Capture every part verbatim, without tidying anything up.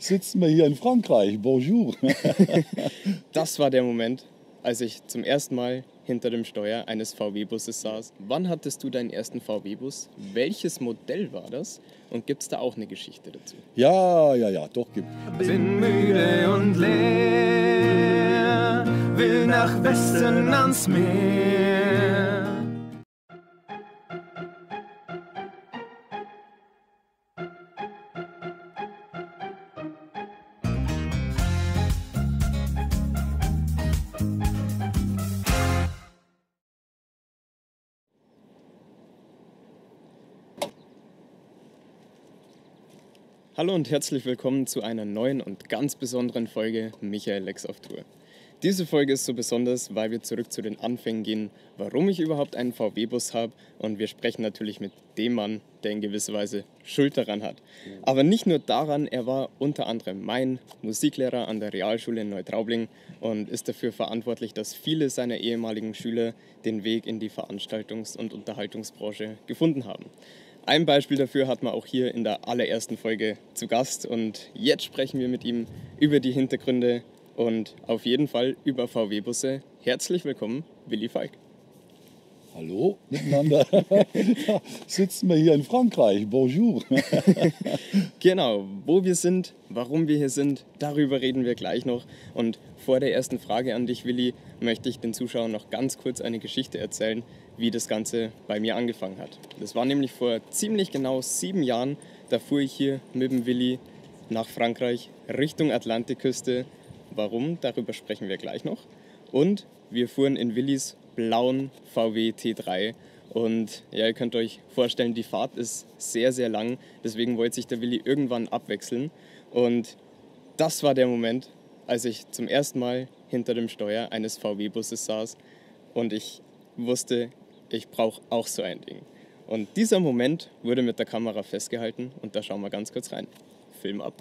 sitzen wir hier in Frankreich. Bonjour. Das war der Moment, als ich zum ersten Mal hinter dem Steuer eines V W-Busses saß. Wann hattest du deinen ersten V W-Bus? Welches Modell war das? Und gibt es da auch eine Geschichte dazu? Ja, ja, ja, doch gibt. Bin müde und leer, will nach Westen ans Meer. Hallo und herzlich willkommen zu einer neuen und ganz besonderen Folge Michael Lex auf Tour. Diese Folge ist so besonders, weil wir zurück zu den Anfängen gehen, warum ich überhaupt einen V W-Bus habe, und wir sprechen natürlich mit dem Mann, der in gewisser Weise Schuld daran hat. Aber nicht nur daran, er war unter anderem mein Musiklehrer an der Realschule in Neutraubling und ist dafür verantwortlich, dass viele seiner ehemaligen Schüler den Weg in die Veranstaltungs- und Unterhaltungsbranche gefunden haben. Ein Beispiel dafür hat man auch hier in der allerersten Folge zu Gast, und jetzt sprechen wir mit ihm über die Hintergründe und auf jeden Fall über V W-Busse. Herzlich willkommen, Willi Falk. Hallo miteinander. Ja, sitzen wir hier in Frankreich. Bonjour. Genau, wo wir sind, warum wir hier sind, darüber reden wir gleich noch. Und vor der ersten Frage an dich, Willi, möchte ich den Zuschauern noch ganz kurz eine Geschichte erzählen, wie das Ganze bei mir angefangen hat. Das war nämlich vor ziemlich genau sieben Jahren. Da fuhr ich hier mit dem Willi nach Frankreich Richtung Atlantikküste. Warum? Darüber sprechen wir gleich noch. Und wir fuhren in Willis blauen V W T drei. Und ja, ihr könnt euch vorstellen, die Fahrt ist sehr, sehr lang. Deswegen wollte sich der Willi irgendwann abwechseln. Und das war der Moment, als ich zum ersten Mal hinter dem Steuer eines V W-Busses saß. Und ich wusste, ich brauche auch so ein Ding. Und dieser Moment wurde mit der Kamera festgehalten. Und da schauen wir ganz kurz rein. Film ab.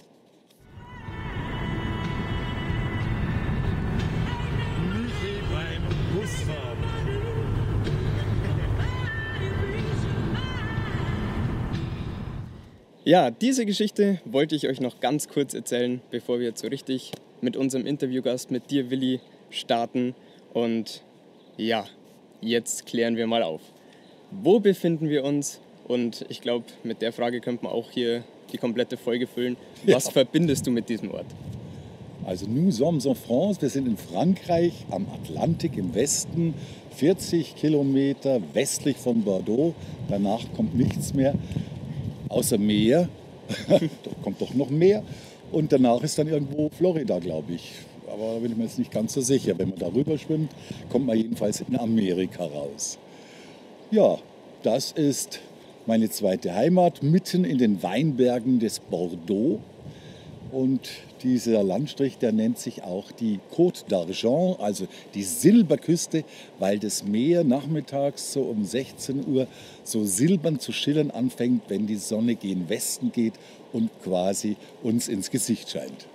Ja, diese Geschichte wollte ich euch noch ganz kurz erzählen, bevor wir jetzt so richtig mit unserem Interviewgast, mit dir, Willi, starten. Und ja, jetzt klären wir mal auf. Wo befinden wir uns? Und ich glaube, mit der Frage könnte man auch hier die komplette Folge füllen. Was ja. verbindest du mit diesem Ort? Also nous sommes en France, wir sind in Frankreich am Atlantik im Westen, vierzig Kilometer westlich von Bordeaux. Danach kommt nichts mehr, außer Meer. Da kommt doch noch mehr. Und danach ist dann irgendwo Florida, glaube ich. Aber da bin ich mir jetzt nicht ganz so sicher. Wenn man darüber schwimmt, kommt man jedenfalls in Amerika raus. Ja, das ist meine zweite Heimat, mitten in den Weinbergen des Bordeaux. Und dieser Landstrich, der nennt sich auch die Côte d'Argent, also die Silberküste, weil das Meer nachmittags so um sechzehn Uhr so silbern zu schillern anfängt, wenn die Sonne gen Westen geht und quasi uns ins Gesicht scheint.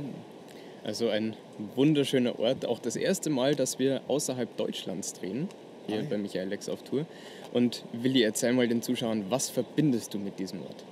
Also ein wunderschöner Ort, auch das erste Mal, dass wir außerhalb Deutschlands drehen, hier Hi. bei Michael Lex auf Tour. Und Willi, erzähl mal den Zuschauern, was verbindest du mit diesem Ort?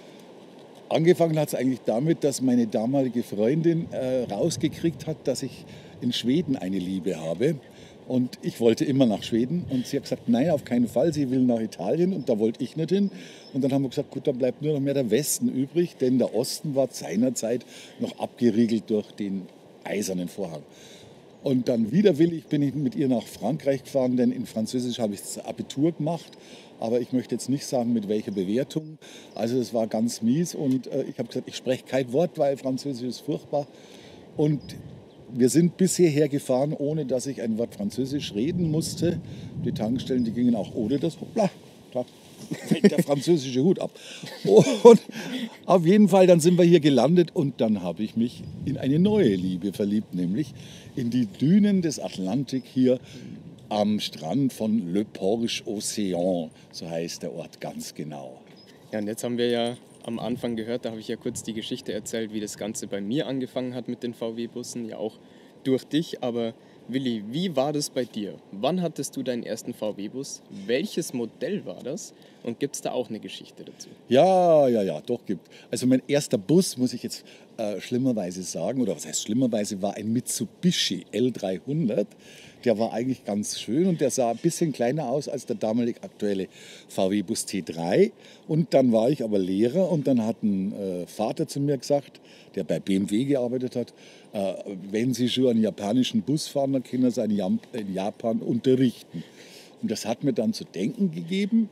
Angefangen hat es eigentlich damit, dass meine damalige Freundin äh, rausgekriegt hat, dass ich in Schweden eine Liebe habe. Und ich wollte immer nach Schweden. Und sie hat gesagt, nein, auf keinen Fall, sie will nach Italien. Und da wollte ich nicht hin. Und dann haben wir gesagt, gut, dann bleibt nur noch mehr der Westen übrig. Denn der Osten war seinerzeit noch abgeriegelt durch den eisernen Vorhang. Und dann widerwillig bin ich mit ihr nach Frankreich gefahren, denn in Französisch habe ich das Abitur gemacht. Aber ich möchte jetzt nicht sagen, mit welcher Bewertung. Also das war ganz mies und äh, ich habe gesagt, ich spreche kein Wort, weil Französisch ist furchtbar. Und wir sind bis hierher gefahren, ohne dass ich ein Wort Französisch reden musste. Die Tankstellen, die gingen auch ohne das. Hoppla, da fällt der französische Hut ab. Und auf jeden Fall, dann sind wir hier gelandet und dann habe ich mich in eine neue Liebe verliebt, nämlich in die Dünen des Atlantik hier am Strand von Le Porche Océan, so heißt der Ort ganz genau. Ja, und jetzt haben wir ja am Anfang gehört, da habe ich ja kurz die Geschichte erzählt, wie das Ganze bei mir angefangen hat mit den V W-Bussen, ja auch durch dich. Aber Willi, wie war das bei dir? Wann hattest du deinen ersten V W-Bus? Welches Modell war das? Und gibt es da auch eine Geschichte dazu? Ja, ja, ja, doch gibt. Also mein erster Bus, muss ich jetzt äh, schlimmerweise sagen, oder was heißt schlimmerweise, war ein Mitsubishi L dreihundert. Der war eigentlich ganz schön und der sah ein bisschen kleiner aus als der damalig aktuelle V W-Bus T drei. Und dann war ich aber Lehrer und dann hat ein äh, Vater zu mir gesagt, der bei B M W gearbeitet hat, äh, wenn Sie schon einen japanischen Bus fahren, dann können Sie in Jam- in Japan unterrichten. Und das hat mir dann zu denken gegeben.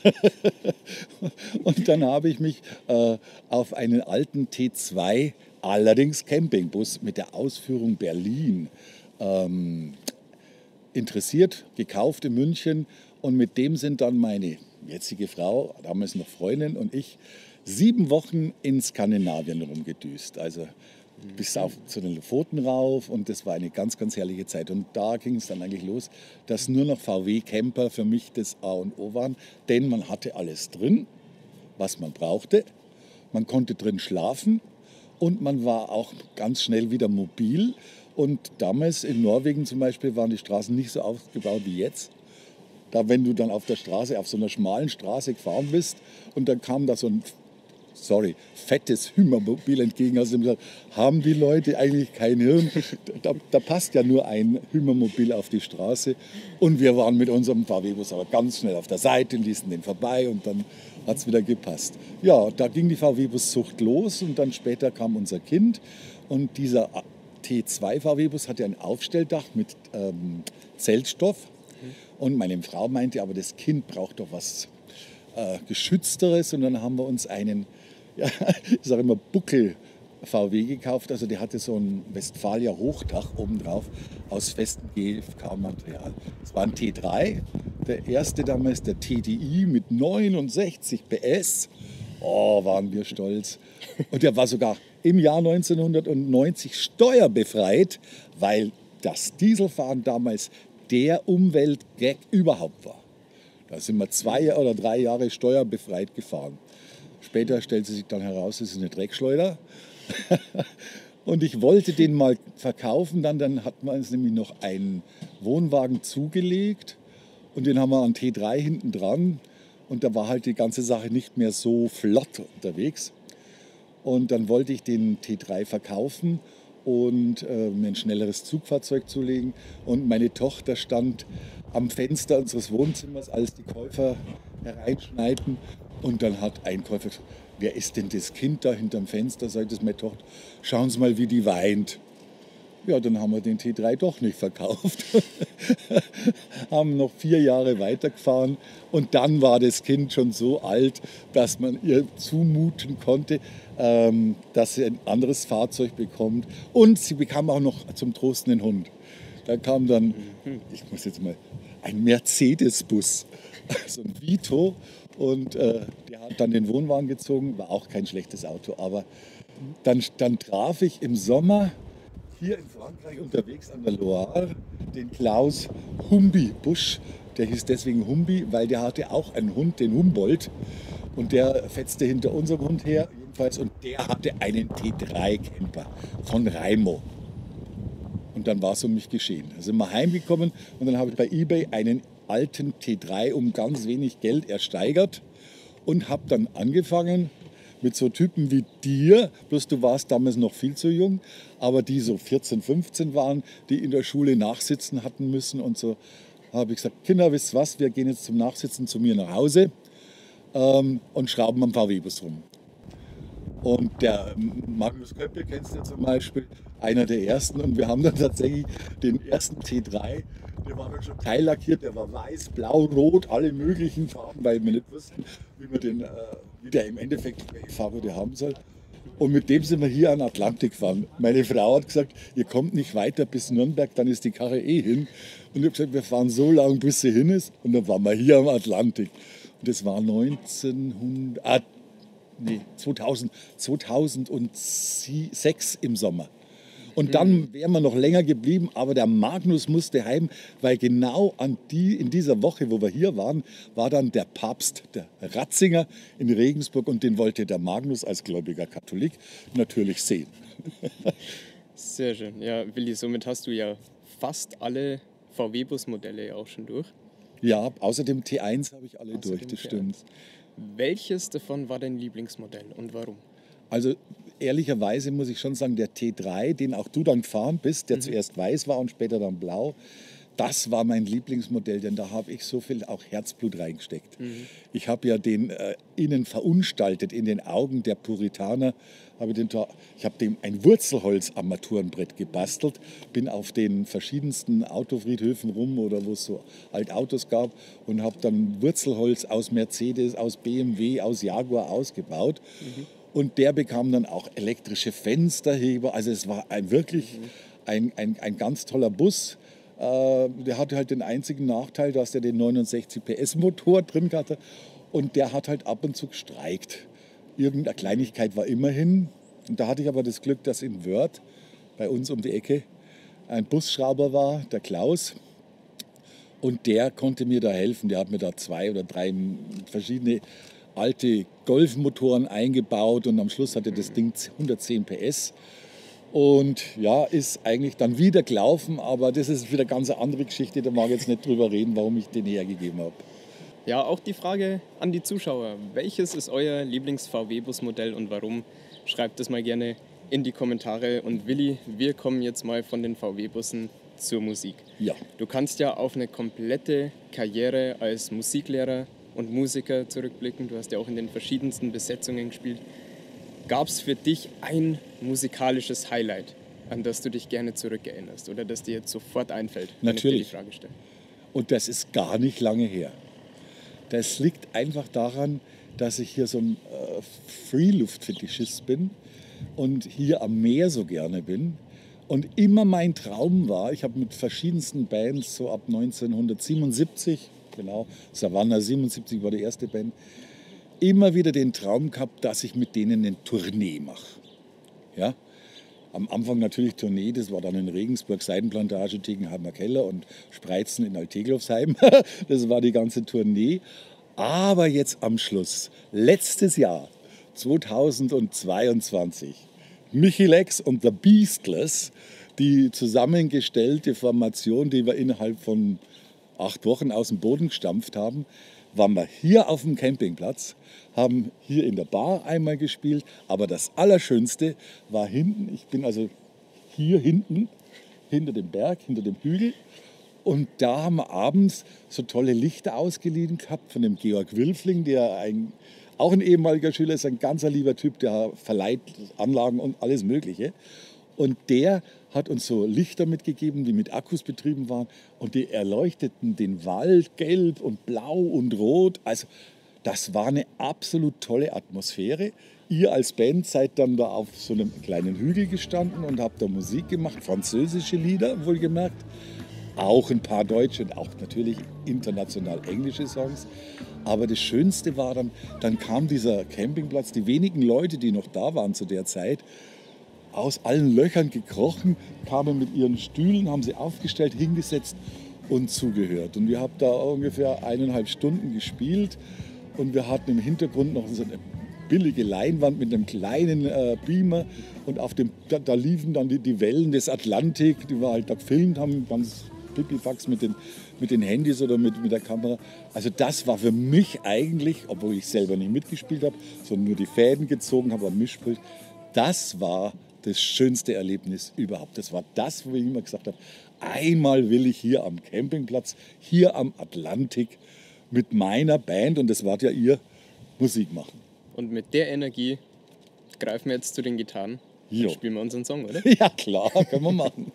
Und dann habe ich mich äh, auf einen alten T zwei, allerdings Campingbus mit der Ausführung Berlin, ähm, interessiert, gekauft in München. Und mit dem sind dann meine jetzige Frau, damals noch Freundin, und ich sieben Wochen in Skandinavien rumgedüst. Also bis auf zu den Lofoten rauf, und das war eine ganz, ganz herrliche Zeit. Und da ging es dann eigentlich los, dass nur noch V W-Camper für mich das A und O waren, denn man hatte alles drin, was man brauchte. Man konnte drin schlafen und man war auch ganz schnell wieder mobil. Und damals in Norwegen zum Beispiel waren die Straßen nicht so aufgebaut wie jetzt. Da, wenn du dann auf der Straße, auf so einer schmalen Straße gefahren bist und dann kam da so ein sorry, fettes Hümermobil entgegen. Also gesagt, haben die Leute eigentlich kein Hirn? Da, da passt ja nur ein Hümermobil auf die Straße. Und wir waren mit unserem V W-Bus aber ganz schnell auf der Seite, ließen den vorbei und dann hat es wieder gepasst. Ja, da ging die V W-Bus-Sucht los und dann später kam unser Kind. Und dieser T zwei V W-Bus hatte ein Aufstelldach mit ähm, Zeltstoff. Und meine Frau meinte, aber das Kind braucht doch was äh, Geschützteres. Und dann haben wir uns einen, ja, ich sage immer Buckel-V W gekauft. Also der hatte so ein Westfalia Hochdach obendrauf aus festem G F K-Material. Es war ein T drei, der erste damals, der T D I mit neunundsechzig P S. Oh, waren wir stolz. Und der war sogar im Jahr neunzehnhundertneunzig steuerbefreit, weil das Dieselfahren damals der Umweltgag überhaupt war. Da sind wir zwei oder drei Jahre steuerbefreit gefahren. Später stellte sich dann heraus, es ist eine Dreckschleuder. Und ich wollte den mal verkaufen, dann, dann hat man uns nämlich noch einen Wohnwagen zugelegt und den haben wir an T drei hinten dran. Und da war halt die ganze Sache nicht mehr so flott unterwegs. Und dann wollte ich den T drei verkaufen und äh, mir ein schnelleres Zugfahrzeug zulegen. Und meine Tochter stand am Fenster unseres Wohnzimmers, als die Käufer hereinschneiten. Und dann hat ein Käufer gesagt, wer ist denn das Kind da hinterm Fenster? Sagt es meine Tochter, schauen Sie mal, wie die weint. Ja, dann haben wir den T drei doch nicht verkauft. Haben noch vier Jahre weitergefahren und dann war das Kind schon so alt, dass man ihr zumuten konnte, ähm, dass sie ein anderes Fahrzeug bekommt. Und sie bekam auch noch zum Trost einen Hund. Da kam dann, ich muss jetzt mal, ein Mercedes-Bus, so ein Vito. Und äh, der hat dann den Wohnwagen gezogen, war auch kein schlechtes Auto. Aber dann, dann traf ich im Sommer hier in Frankreich unterwegs an der Loire den Klaus Humbi Busch. Der hieß deswegen Humbi, weil der hatte auch einen Hund, den Humboldt. Und der fetzte hinter unserem Hund her jedenfalls. Und der hatte einen T drei Camper von Raimo. Und dann war es um mich geschehen. Da sind wir heimgekommen und dann habe ich bei eBay einen alten T drei um ganz wenig Geld ersteigert und habe dann angefangen mit so Typen wie dir, bloß du warst damals noch viel zu jung, aber die so vierzehn, fünfzehn waren, die in der Schule nachsitzen hatten müssen und so, habe ich gesagt, Kinder, wisst ihr was, wir gehen jetzt zum Nachsitzen zu mir nach Hause ähm, und schrauben am V W-Bus rum. Und der Magnus Köppel kennst du zum Beispiel, einer der ersten. Und wir haben dann tatsächlich den ersten T drei, der war dann schon teillackiert, der war weiß, blau, rot, alle möglichen Farben, weil wir nicht wussten, wie, wir den, äh, wie der im Endeffekt welche Farbe der haben soll. Und mit dem sind wir hier an Atlantik gefahren. Meine Frau hat gesagt, ihr kommt nicht weiter bis Nürnberg, dann ist die Karre eh hin. Und ich habe gesagt, wir fahren so lange, bis sie hin ist. Und dann waren wir hier am Atlantik. Und das war neunzehnhundert, ah, nee, zweitausend, zweitausendsechs im Sommer. Und dann wären wir noch länger geblieben, aber der Magnus musste heim, weil genau an die, in dieser Woche, wo wir hier waren, war dann der Papst, der Ratzinger in Regensburg, und den wollte der Magnus als gläubiger Katholik natürlich sehen. Sehr schön. Ja, Willi, somit hast du ja fast alle V W-Bus-Modelle auch schon durch. Ja, außer dem T eins habe ich alle Außer durch, dem das T eins. stimmt. Welches davon war dein Lieblingsmodell und warum? Also ehrlicherweise muss ich schon sagen, der T drei, den auch du dann gefahren bist, der mhm. zuerst weiß war und später dann blau, das war mein Lieblingsmodell, denn da habe ich so viel auch Herzblut reingesteckt. Mhm. Ich habe ja den äh, innen verunstaltet, in den Augen der Puritaner. Habe den, ich habe dem ein Wurzelholz-Armaturenbrett gebastelt, bin auf den verschiedensten Autofriedhöfen rum oder wo es so Altautos gab und habe dann Wurzelholz aus Mercedes, aus B M W, aus Jaguar ausgebaut. Mhm. Und der bekam dann auch elektrische Fensterheber. Also es war ein, wirklich mhm. ein, ein, ein ganz toller Bus. Äh, der hatte halt den einzigen Nachteil, dass der den neunundsechzig P S Motor drin hatte. Und der hat halt ab und zu gestreikt. Irgendeine Kleinigkeit war immerhin. Und da hatte ich aber das Glück, dass in Wörth, bei uns um die Ecke, ein Busschrauber war, der Klaus. Und der konnte mir da helfen. Der hat mir da zwei oder drei verschiedene alte Golfmotoren eingebaut. Und am Schluss hatte das Ding hundertzehn P S. Und ja, ist eigentlich dann wieder gelaufen. Aber das ist wieder eine ganz andere Geschichte. Da mag ich jetzt nicht drüber reden, warum ich den hergegeben habe. Ja, auch die Frage an die Zuschauer. Welches ist euer Lieblings-V W-Bus-Modell und warum? Schreibt das mal gerne in die Kommentare. Und Willi, wir kommen jetzt mal von den V W-Bussen zur Musik. Ja. Du kannst ja auf eine komplette Karriere als Musiklehrer und Musiker zurückblicken. Du hast ja auch in den verschiedensten Besetzungen gespielt. Gab es für dich ein musikalisches Highlight, an das du dich gerne zurückerinnerst oder das dir jetzt sofort einfällt, wenn Natürlich. ich dir die Frage stelle? Und das ist gar nicht lange her. Das liegt einfach daran, dass ich hier so ein äh, Freeluft-Fetischist bin und hier am Meer so gerne bin. Und immer mein Traum war, ich habe mit verschiedensten Bands, so ab neunzehnhundertsiebenundsiebzig, genau, Savannah siebenundsiebzig war die erste Band, immer wieder den Traum gehabt, dass ich mit denen eine Tournee mache. Ja? Am Anfang natürlich Tournee, das war dann in Regensburg, Seidenplantage, Tegenheimer Keller und Spreizen in Alteglofsheim. Das war die ganze Tournee. Aber jetzt am Schluss, letztes Jahr, zweitausendzweiundzwanzig, Michi Lex und The Beastless, die zusammengestellte Formation, die wir innerhalb von acht Wochen aus dem Boden gestampft haben, waren wir hier auf dem Campingplatz, haben hier in der Bar einmal gespielt, aber das Allerschönste war hinten, ich bin also hier hinten, hinter dem Berg, hinter dem Hügel, und da haben wir abends so tolle Lichter ausgeliehen gehabt von dem Georg Wilfling, der ein, auch ein ehemaliger Schüler ist, ein ganz lieber Typ, der verleiht Anlagen und alles Mögliche. Und der hat uns so Lichter mitgegeben, die mit Akkus betrieben waren. Und die erleuchteten den Wald gelb und blau und rot. Also das war eine absolut tolle Atmosphäre. Ihr als Band seid dann da auf so einem kleinen Hügel gestanden und habt da Musik gemacht. Französische Lieder, wohlgemerkt. Auch ein paar deutsche und auch natürlich international englische Songs. Aber das Schönste war dann, dann kam dieser Campingplatz, die wenigen Leute, die noch da waren zu der Zeit, aus allen Löchern gekrochen, kamen mit ihren Stühlen, haben sie aufgestellt, hingesetzt und zugehört. Und wir haben da ungefähr eineinhalb Stunden gespielt und wir hatten im Hintergrund noch so eine billige Leinwand mit einem kleinen äh, Beamer und auf dem, da, da liefen dann die, die Wellen des Atlantik, die wir halt da gefilmt haben, ganz pipifax mit den, mit den Handys oder mit, mit der Kamera. Also das war für mich eigentlich, obwohl ich selber nicht mitgespielt habe, sondern nur die Fäden gezogen habe am Mischpult, das war das schönste Erlebnis überhaupt. Das war das, wo ich immer gesagt habe, einmal will ich hier am Campingplatz, hier am Atlantik mit meiner Band, und das war ja ihr, Musik machen. Und mit der Energie greifen wir jetzt zu den Gitarren jo. und spielen wir unseren Song, oder? Ja klar, können wir machen.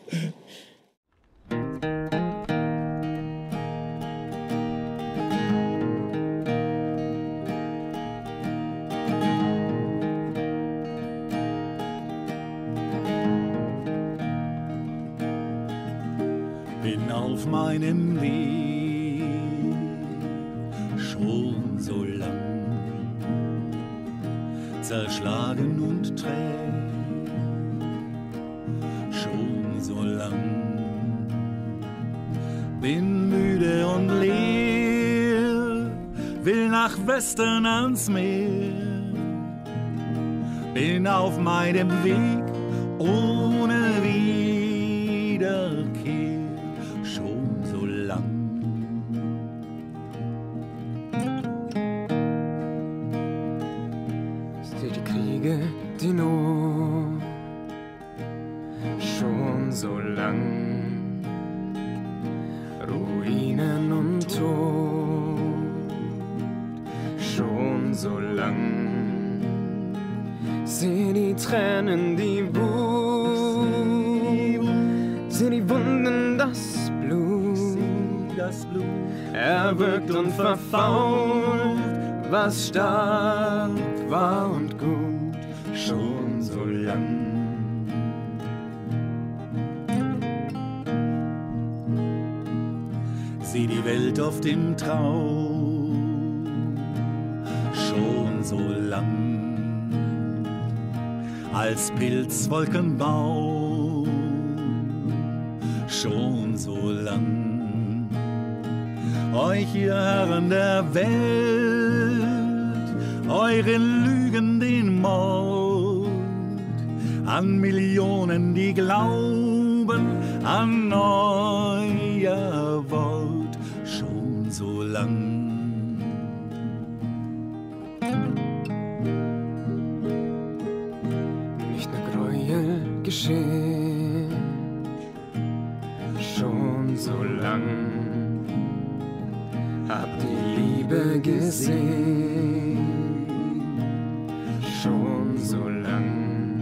Bin auf meinem Weg schon so lang, zerschlagen und träg, schon so lang. Bin müde und leer, will nach Westen ans Meer. Bin auf meinem Weg ohne Wiederkehr. so lang, Ruinen und Tod, schon so lang. Seh die Tränen, die Wut, seh die Wunden, das Blut, das Blut erwürgt und verfault, was stark war und gut, schon so lang. Sieh die Welt auf dem Trau, schon so lang, als Pilzwolkenbau, schon so lang. Euch, ihr Herren der Welt, euren Lügen den Mord, an Millionen, die glauben an euer Wort, schon so lang. Nicht nur Gräuel geschehen, schon so lang. Hab die Liebe gesehen, schon so lang.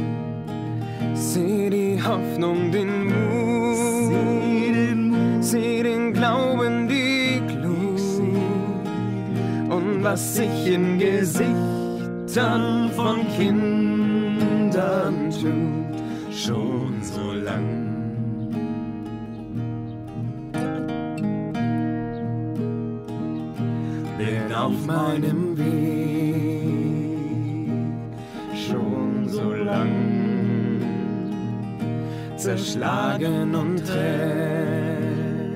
Seh die Hoffnung, den Mut, seh den, Mut, seh den Glauben, die Glut und was sich in Gesichtern von Kindern tut, schon so lang. Bin auf meinem Weg, schon so lang, zerschlagen und träg,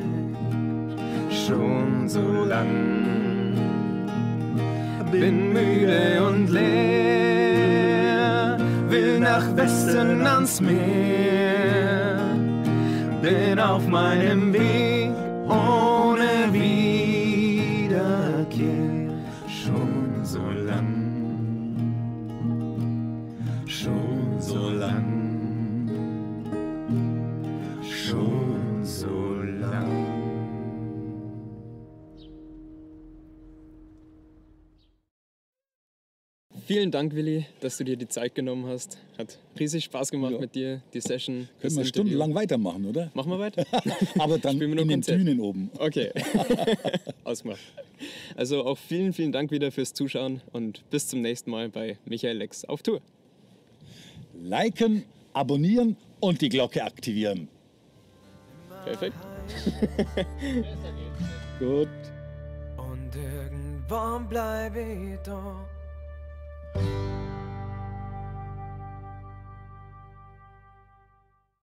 schon so lang. Bin müde und leer, will nach Westen ans Meer, bin auf meinem Weg ohne Wiederkehr, schon so lang, schon so lang, schon so lang. Vielen Dank, Willi, dass du dir die Zeit genommen hast. Hat riesig Spaß gemacht Ja. mit dir, die Session. Können wir stundenlang weitermachen, oder? Machen wir weiter? Aber dann Spielen in wir nur den Konzert. Dünen oben. Okay, ausgemacht. Also auch vielen, vielen Dank wieder fürs Zuschauen und bis zum nächsten Mal bei Michael Lex auf Tour. Liken, abonnieren und die Glocke aktivieren. Perfekt. Gut. Und irgendwann bleibe ich da.